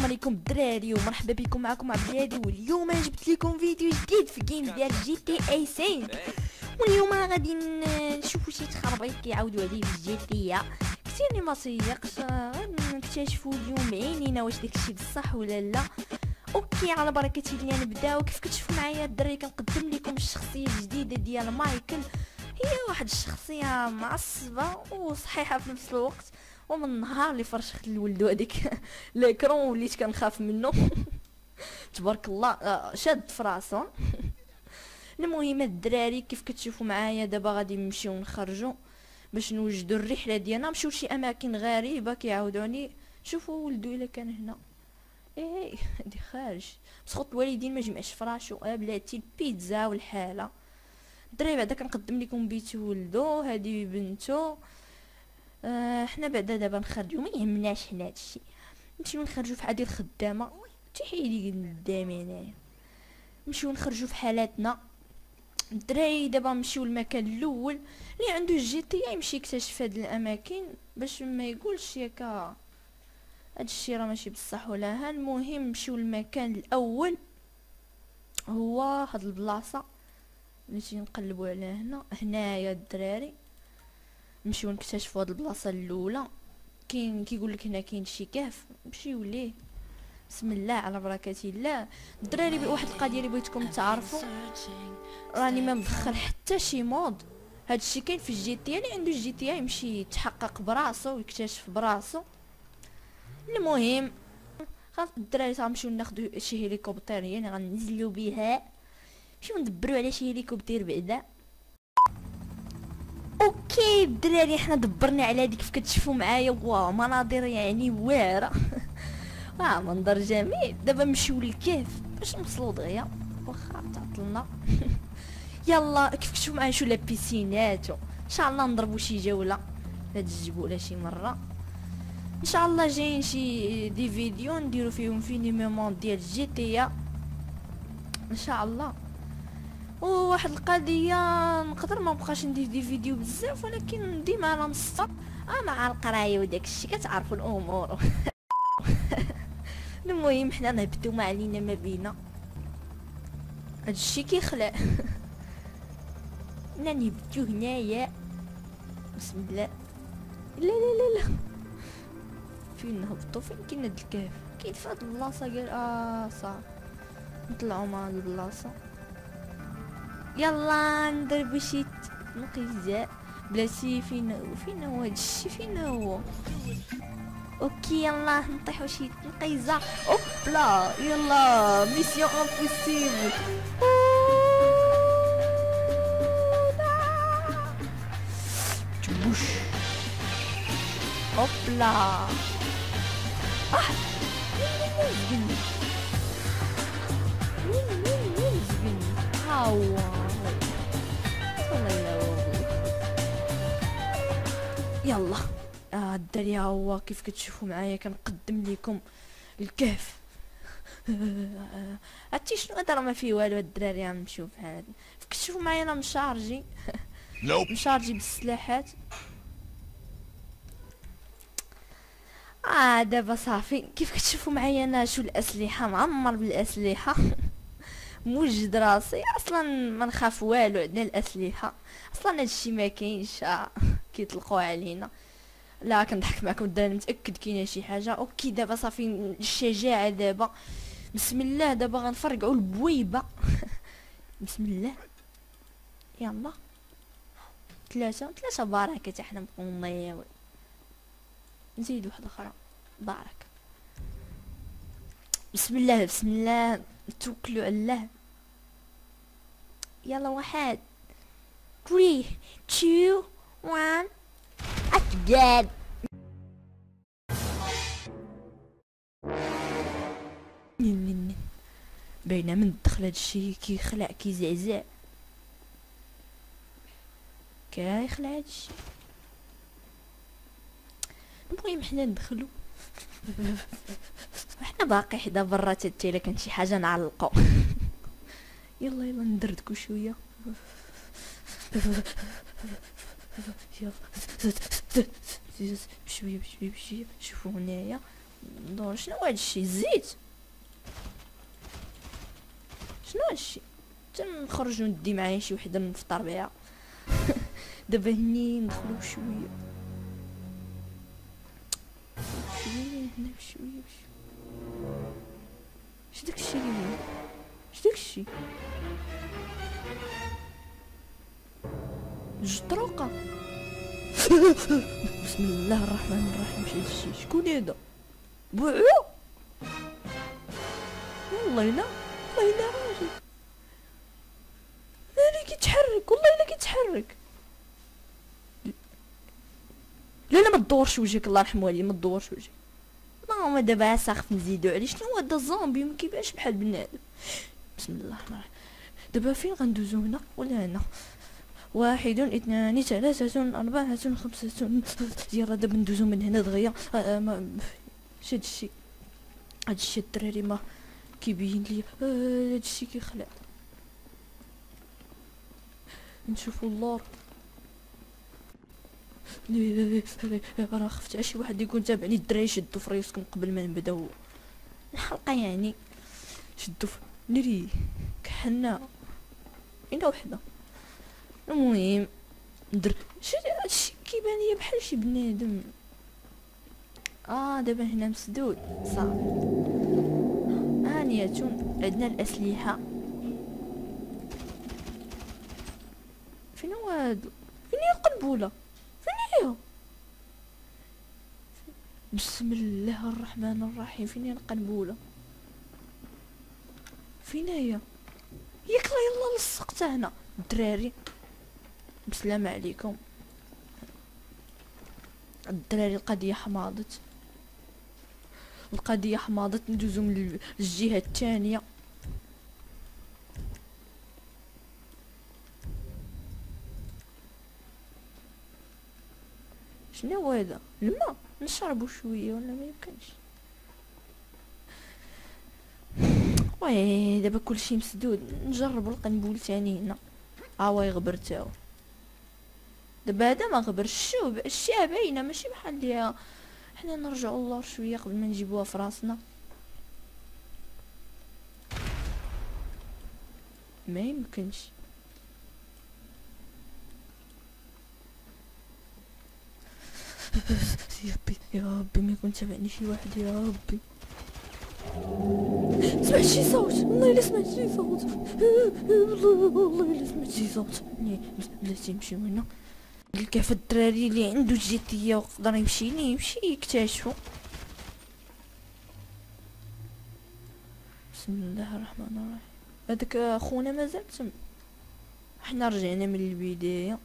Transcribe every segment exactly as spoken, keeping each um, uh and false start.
عليكم الدراري ومرحبا بكم. معكم عبد الهادي، واليوم جبت لكم فيديو جديد في جيم ديال جي تي اي خمسة. واليوم غادي نشوفوا شي تخربيق كيعاودوا عليه في جي تي اي. كثير ما سيقش، نكتشفوا اليوم بعينينا واش داكشي بصح ولا لا. اوكي، على بركه الله نبداو. كيف كتشوفوا معايا الدراري كنقدم لكم الشخصيه الجديده ديال مايكل. هي واحد الشخصيه معصبه وصحيحه في نفس الوقت، ومن النهار اللي فرشخت لولدو هذيك ليكرون وليت كنخاف منه. تبارك الله شاد في راسو. المهم الدراري كيف كتشوفوا معايا دابا غادي نمشيو نخرجوا باش نوجدوا الرحله ديالنا، نمشيو لشي اماكن غريبه كيعاودوني. شوفوا ولدو الا كان هنا، ايه هادي خارج مسخوط الوالدين ما جمعش فراشو. اه بلاتي البيتزا والحاله. الدراري بعدا كنقدم لكم بيت ولدو، هذه بنتو. آه حنا بعدا دابا نخرجوا، ما يهمناش حنا هادشي. نمشيو نخرجوا في عادي الخدامه تحيدي قدامي هنايا، نمشيو نخرجوا في حالاتنا. الدراري دابا نمشيو المكان الاول اللي عنده الجي تي يمشي يكتشف هاد الاماكن باش ما يقولش ياكا هادشي راه ماشي بصح ولا ها. المهم نمشيو المكان الاول هو هاد البلاصه اللي تي نقلبوا على هنا. هنايا الدراري نمشيو نكتشفوا هاد البلاصه الاولى. كاين كيقول لك هنا كاين شي كهف، نمشيو ليه. بسم الله على بركه الله. الدراري واحد القضيه اللي بغيتكم تعرفوا، راني ما مدخل حتى شي مود. هادشي كاين في الجي تي اللي عنده الجي تي يمشي يتحقق براسو ويكتشف براسو. المهم خاص الدراري غنمشيو ناخذوا شي هليكوبتر، يعني غننزلوا بها نمشيو ندبروا على شي هليكوبتر بعدا. اوكي الدراري حنا دبرنا على هادي كيف كتشوفوا معايا. واو مناظر يعني واعره. واه منظر جميل. دابا نمشيو للكهف باش نوصلوا دغيا واخا تعطلنا. يلا كيف كتشوفوا معايا شو لابيسينات. ان شاء الله نضربوا شي جوله هاد الجبوله شي مره ان شاء الله. جايين شي دي فيديو نديرو فيهم فينيمون ديال جي تي ان شاء الله. وواحد القضيه نقدر ما بقاش ندير دي فيديو بزاف، ولكن ديما انا مصطر مع القرايه وداك الشيء كتعرفوا الامور. المهم حنا نهبطوا ما علينا ما بينا. هادشي كيخلع. حنا نهبطوا هنايا. بسم الله. لا لا لا لا، فين نهبطوا؟ فين كاين هاد الكهف؟ كاين في هاد البلاصه قال اه صافي نطلعوا مع هاد البلاصه. يلا نضربوا شي نقيزه بلاتي. فين هو فين هو هادشي فين هو؟ اوكي يلا نطيحوا شي نقيزه. اوبلا يلا ميسيون امبوسيبل. تبوش. اوبلا اه وين وين وين وين زبني هاو يلا. آه الدراري ها هو كيف كتشوفوا معايا كنقدم لكم الكهف. عرفتي شنو هذا؟ راه ما فيه والو. الدراري غنمشيو بحال كتشوفوا معايا انا مشارجي. مشارجي بالسلاحات. اه دابا صافي كيف كتشوفوا معايا انا شو الاسلحه، معمر بالاسلحه. موجد راسي اصلا ما نخاف والو عندنا الاسلحه. اصلا هادشي ما كاينش كيطلقوا علينا. لا كنضحك معكم الدراري، متاكد كاينه شي حاجه. اوكي دابا صافي الشجاعه. دابا بسم الله. دابا غنفرقعوا البويبه. بسم الله. يلا ثلاثه ثلاثه بركه حتى حنا نبقاو نضيعوا. نزيد واحده اخرى بارك. بسم الله بسم الله توكلوا على الله. يلا واحد ثلاثة اثنين واحد أكداد. باينه من الدخل هادشي كيخلع كيزعزع كيخلع هادشي. المهم حنا ندخلو. حنا باقي حدا برا حتى الا كان شي حاجه نعلقو. يلا يلا ندردكو شويه. يلا بشويه بشويه بشويه. شوفوا هنايا ندور شنو هادشي الزيت شنو هادشي تنخرج وندي معايا شي وحده نفطر بها دابا هني ندخلو بشويه شويه هنا بشويه بشويه اش داكشي اللي هنا اش داكشي جطروقه بسم الله الرحمن الرحيم شي هادشي شكون هذا بوعو والله لا والله لا راجل لا كيتحرك والله لا كيتحرك لا لا ما تدورش وجهك الله يرحم والديك ما تدورش وجهك ماما دابا ساخف نزيدو عليه شنو هو هذا الزومبي ما كيبانش بحال بنادم بسم الله الرحمن الرحيم دابا فين غندوزو هنا ولا هنا واحد اثنان ثلاثة أربعة خمسة يلا دابا ندوزو من هنا دغيا آه ما اش هادشي هادشي الدراري ما كيبين لي آه هادشي كيخلع نشوفو اللور راه خفت على شي واحد يكون تابعني الدراري شدو في ريوسكم قبل ما نبداو الحلقه يعني شدو في نري كحنا اين وحده المهم ندر شي هادشي كيبان ليا بحال شي بنادم اه دابا هنا مسدود صافي آنية عندنا الاسلحه فين هو هادو فين هي القنبله فين هي بسم الله الرحمن الرحيم فين هي القنبله فين هي ياك لا يلا لصقتها هنا الدراري بسلام عليكم الدراري القضيه حماضت القضيه حماضت ندوزو من الجهه الثانيه شنو هو هذا الماء نشربو شويه ولا ما يمكنش وي دابا كلشي مسدود نجربو القنبول ثاني هنا ها هو يغبر تاو دابا هذا ما غبرش الشوب الشيا باينه ماشي بحال ليها حنا نرجعو اللور شويه قبل ما نجيبوها في راسنا ما يمكنش يا ربي يا ربي ما يكون تابعني شي واحد يا ربي سمعت شي صوت والله الا سمعت شي صوت والله الا سمعت شي صوت بلاتي نمشيو هنا قلت في الدراري اللي عنده جيتيه ويقدر يمشي ليه يمشي يكتشفو بسم الله الرحمن الرحيم هذاك خونا مازال تم حنا رجعنا من البدايه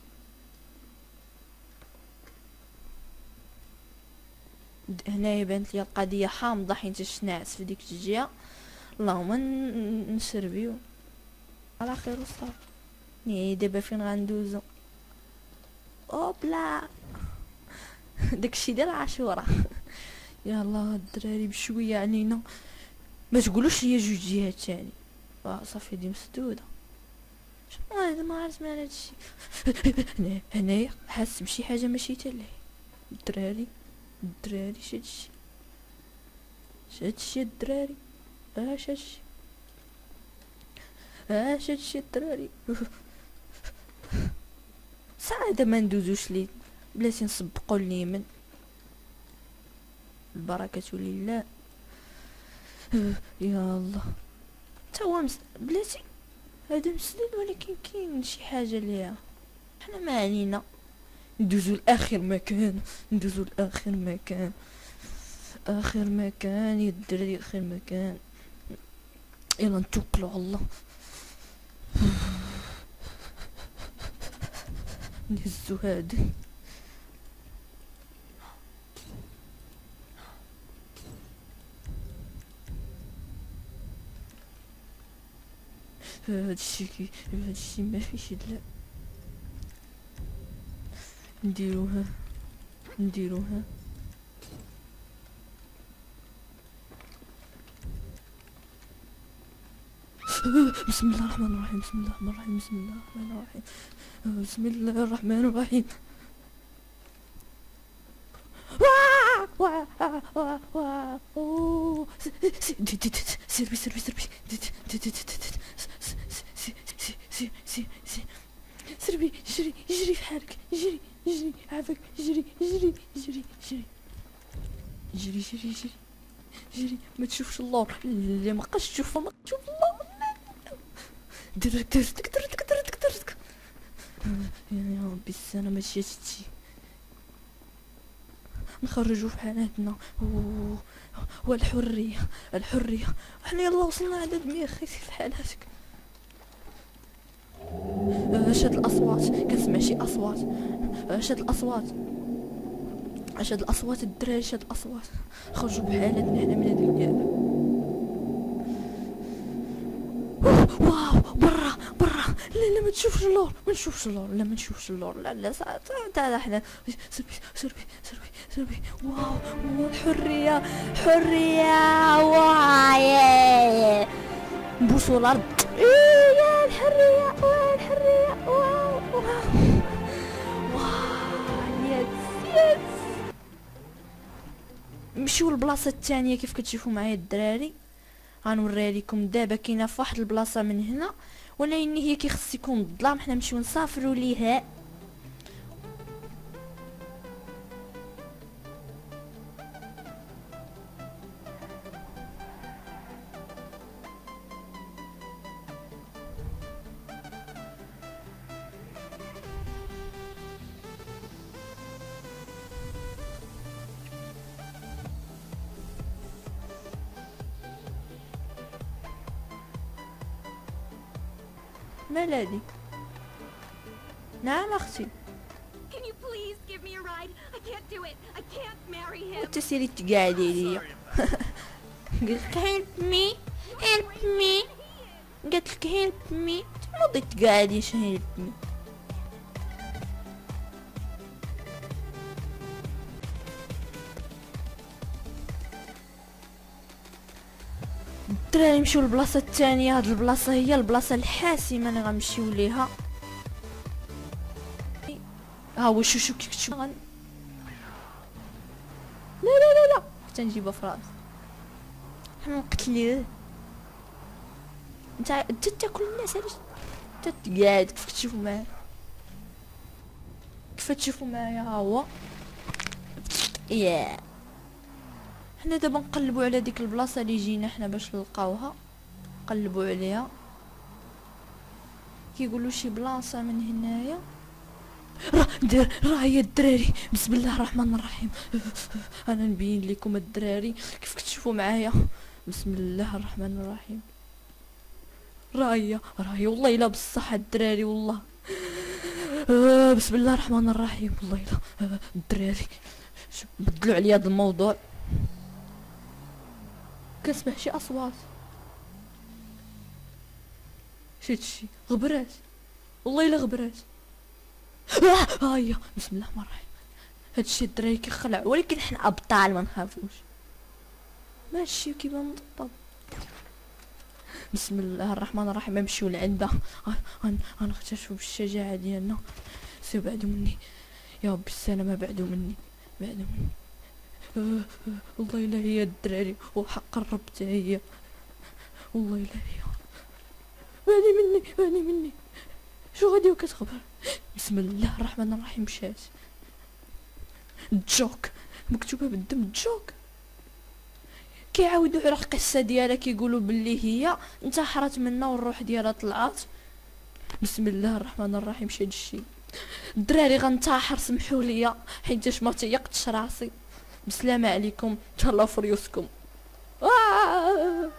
هنايا بانت لي القضيه حامضه حيت الشناعس في ديك الجهه اللهم نسربيو على خير وصافي ني دابا فين غندوزو اوبلا داكشي ديال عاشوره يلا الدراري بشويه علينا ما تقولوش ليا جوج جهات تاني اه صافي دي مسدوده شنو هذا ما عرفت مال هادشي هنايا حاس بشي حاجه ماشي تالي الدراري الدراري شادشي شادشي الدراري اش هادشي اش هادشي الدراري ساعة ما ندوزوش ليه بلاتي نسبقو اليمين البركة لله يا الله تا هو مس... بلاتي هذا مسدود ولكن كاين شي حاجة ليها حنا ما علينا ندوزو لاخر مكان ندوزو لاخر مكان اخر مكان يا الدراري اخر مكان يلا نتوكلو على الله نهزو هادي هادشي كي هادشي ما فيش لا نديروها نديروها بسم الله الرحمن الرحيم بسم الله الرحمن الرحيم بسم الله الرحمن الرحيم بسم الله الرحمن الرحيم وا وا وا وا سيربي سيربي سيربي سيربي جري جري في حالك جري جري عافاك جري جري جري جري جري جري جري جري ما تشوفش اللور اللي ما بقاش تشوفه ما تشوف اللور درك درك درك درك درك يا ربي السنة ما جاتش نخرجوا في حالاتنا والحرية الحرية احنا يلا وصلنا عدد مية خيسي في حالاتك. اش هاد الاصوات كنسمع شي اصوات اش هاد الاصوات اش هاد الاصوات الدراري اش هاد الاصوات خرجوا بحالاتنا حنا من هاد الكاب. واو برا برا لا لا ما تشوفش اللور ما نشوفش اللور لا ما نشوفش اللور لا لا تاع حنا سربي سربي سربي سربي واو الحرية حرية واو نبوسوا الارض يا الحرية واو الحرية واو واو يس يس. نمشيو للبلاصة الثانية كيف كتشوفوا معايا الدراري غنوريها لكم دابا. كاينه فواحد البلاصه من هنا ولكن هي كيخص يكون الظلام حنا نمشيو نسافروا ليها. مال هادي؟ نعم اختي. انت سيري تقعدي ليا. قلت هيلب مي هيلب مي قالت لك هيلب مي تنوضي تقعدي اش هيلب مي. الدراري نمشيو للبلاصه الثانيه. هاد البلاصه هي البلاصه الحاسمه اللي غنمشيو ليها. ها هو شو شو كيف تشوف غن... لا لا لا لا حتى نجيبها في راسي حنا نقتليه. انت انت تاكل الناس علاش انت تقعد كيف تشوفوا معايا كيف تشوفوا معايا. ها هو ياه حنا دابا نقلبوا على ديك البلاصه اللي جينا حنا باش نلقاوها. نقلبوا عليها كيقولوا شي بلاصه من هنايا. راه ندير راه هي الدراري. بسم الله الرحمن الرحيم. انا نبين لكم الدراري كيف كتشوفوا معايا. بسم الله الرحمن الرحيم. راه هي راه هي والله الا بصح الدراري والله. آه بسم الله الرحمن الرحيم والله الا آه الدراري بدلوا عليا هذا الموضوع. كنسمع شي اصوات شي هادشي غبرات والله الا غبرات. ها آه هي بسم الله الرحمن الرحيم. هادشي الدراري كيخلع ولكن حنا ابطال ما نخافوش ماشي كيما مضطب. بسم الله الرحمن الرحيم. نمشيو لعندها غنكتشفوا بالشجاعه ديالنا. سير بعدوا مني يا ربي السلامه بعدوا مني بعدوا مني. آه آه والله الا هي الدراري وحق الرب حتى هي والله الا هي. بعدي مني بعدي مني شو غادي وكتخبر. بسم الله الرحمن الرحيم. مشات جوك مكتوبه بالدم جوك. كيعاودوا على القصه ديالها كيقولوا باللي هي انتحرت منا والروح ديالها طلعت. بسم الله الرحمن الرحيم. شي هادشي الدراري غنتحر سمحوا لي حيتاش ما تيقتش راسي. بسلامه عليكم تهلاو في ريوسكم. آه.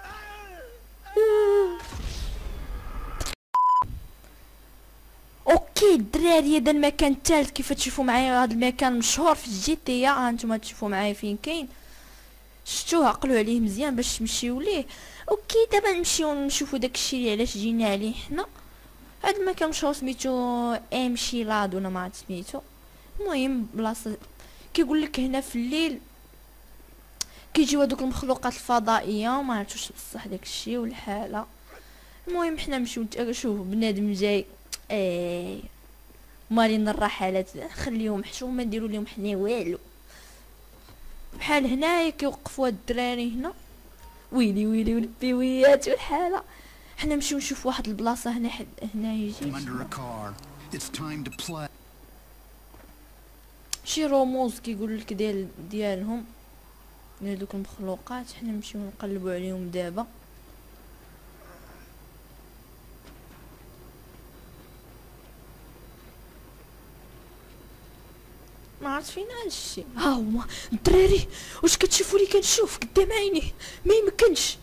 اوكي الدراري هذا المكان الثالث كيف تشوفوا معايا. هذا المكان مشهور في الجي تي ها انتم تشوفوا معايا فين كاين. شفتوه عقلوا عليه مزيان باش تمشيو ليه. اوكي دابا نمشيو نشوفوا داكشي اللي علاش جينا عليه حنا. هذا المكان مشهور سميتو ام شي لاد ولا ما عرفت سميتو. المهم بلاصه كيقول لك هنا في الليل كيجيو هذوك المخلوقات الفضائيه ما عرفتش بصح داكشي والحاله. المهم حنا نمشيو شوف بنادم جاي اي مالين الرحلات خليهم حشومه نديروا لهم حنا والو. بحال هنايا كيوقفوا هاد الدراري هنا. ويلي ويلي والبيويات والحاله. حنا نمشيو نشوف واحد البلاصه هنا حد هنا يجي شي رموز كيقول لك ديال ديالهم ديال دوك المخلوقات. حنا نمشيو نقلبوا عليهم دابا. ما عرفت فين هادشي. ها هما الدراري، واش كتشوفوا لي كنشوف قدام عيني؟ ما يمكنش.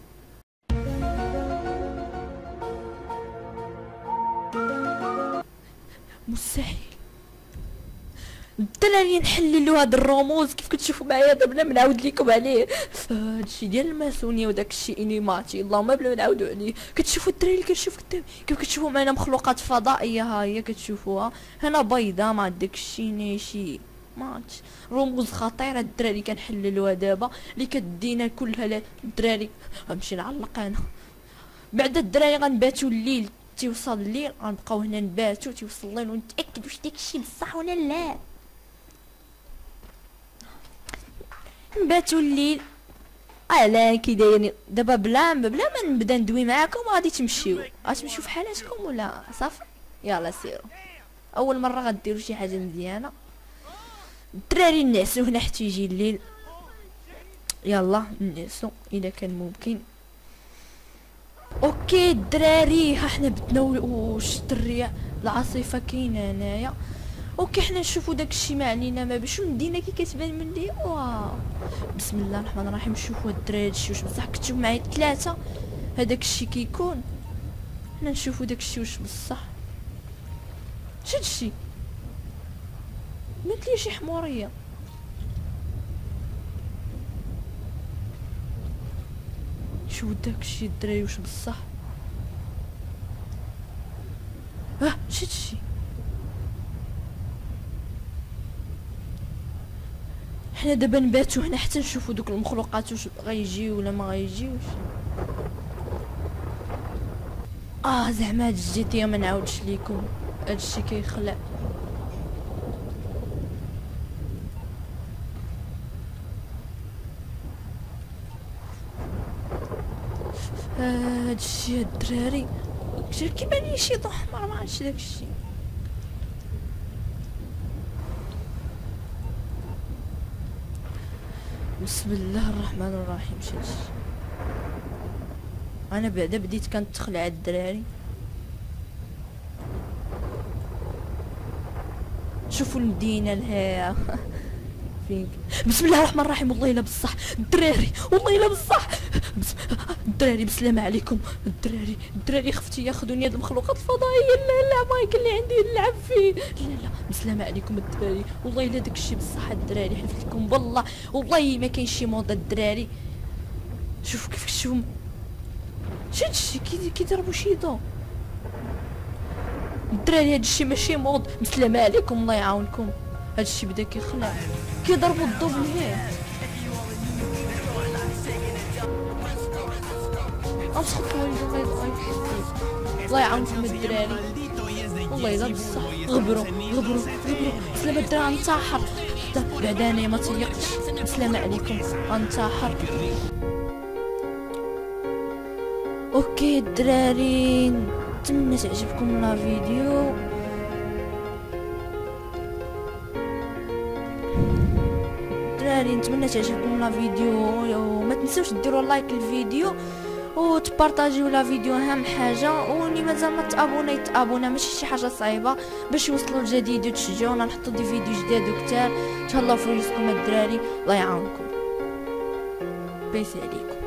مستحيل الدراري نحللو هاد الرموز كيف كتشوفوا معايا دابا. بلا نعاود لكم عليه هادشي ديال الماسونيه وداك الشيء انيماتي، اللهم بلا نعاودو عليه. كتشوفوا الدراري اللي كنشوف قدام كيف كتشوفوا معنا مخلوقات فضائيه. ها هي كتشوفوها هنا بيضه مع داك الشيء ناشي ماتش. رموز خطيره الدراري كنحللوها دابا اللي كدينا كلها الدراري. غنمشي نعلق انا بعد الدراري. غنباتو الليل تيوصل الليل غنبقاو هنا نباتو تيوصل الليل ونتاكد واش داكشي بصح ولا لا. نباتو الليل على كي دايرين دابا. بلا بلا ما نبدا ندوي معاكم غادي تمشيو غتمشيو في حالاتكم ولا صافي. يلا سيروا. اول مره غديروا شي حاجه مزيانه الدراري. نعسو هنا حتى يجي الليل. يلا نعسو اذا كان ممكن. اوكي الدراري ها حنا بدنا وشت الرياح العاصفه كاينه هنايا. اوكي حنا نشوفوا داكشي ما علينا ما باش المدينه كي كتبان من لي. واو بسم الله الرحمن الرحيم. نشوفوا الدراري هادشي واش بصح كتشوف معايا ثلاثه هذاك الشيء كيكون. حنا نشوفوا داكشي واش بصح. شادشي مثلي شي حموريه. شو داكشي الدراري واش بصح. اه شادشي حنا دابا نباتو هنا حتى نشوفو دوك المخلوقات واش غيجيو ولا ما غيجيوش. اه زعما هاد الجي تي ما نعاودش ليكم هادشي كيخلع. هادشي الدراري كيبان لي شي ضوء احمر ما عرفتش داكشي. بسم الله الرحمن الرحيم. شاش انا بعدا بديت كنتخلع الدراري. شوفوا المدينه لها فين. بسم الله الرحمن الرحيم. والله الا بصح الدراري والله الا بصح بس... الدراري بسلامة عليكم. الدراري الدراري خفتي ياخذوني هاد المخلوقات الفضائيه. لا لا مايك اللي عندي نلعب فيه. لا لا بسلامة عليكم الدراري. والله الا داكشي بصح الدراري حلفت لكم بالله والله ما كاين شي موضه الدراري. شوفوا كيف كتشوفوا شادشي كي كيضربوا شي ضو الدراري. هادشي ماشي موض. بسلامة عليكم الله يعاونكم. هادشي بدا كيخلع كيضربوا الضو بالهيه. امسكوا الله يعاونكم الدراري. والله الا بصح غبروا غبروا غبروا. بسلامة الدراري غنتاحر بعدا انايا ما تيقتش. بسلامة عليكم غنتاحر. اوكي الدراري نتمنى تعجبكم لا فيديو. الدراري نتمنى تعجبكم لا فيديو وما تنسوش ديروا لايك للفيديو وتبارطاجيو لا فيديو. اهم حاجه واللي مازال ما تابونا يتابونا ماشي شي حاجه صعيبه باش يوصلوا الجديد وتشجعونا نحطوا دي فيديو جداد وكتار. تهلاو في رزقكم الدراري الله يعاونكم. بيس عليكم.